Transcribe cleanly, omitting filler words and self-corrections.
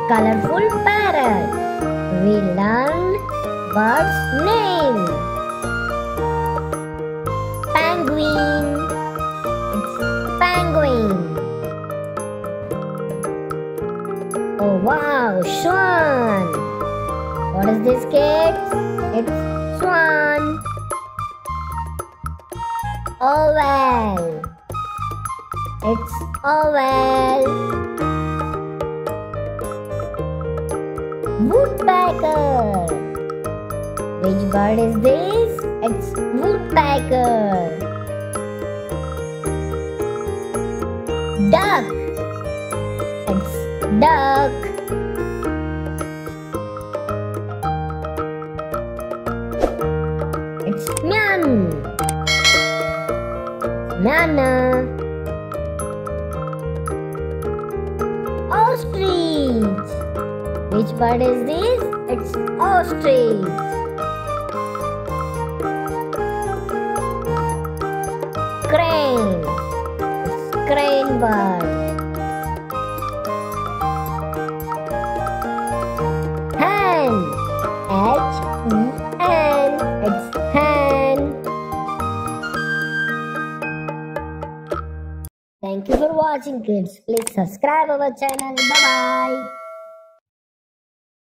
colorful parrot. We learn bird's name. Penguin. It's penguin. Oh wow, swan. What is this, kids? It's swan. Owl. It's owl. Woodpecker. Which bird is this? It's woodpecker. Duck. It's duck. It's Myna. Ostrich. Which bird is this? It's ostrich. Crane. It's crane bird. Hen. Hen. It's hen. Thank you for watching, kids. Please subscribe our channel. Bye bye.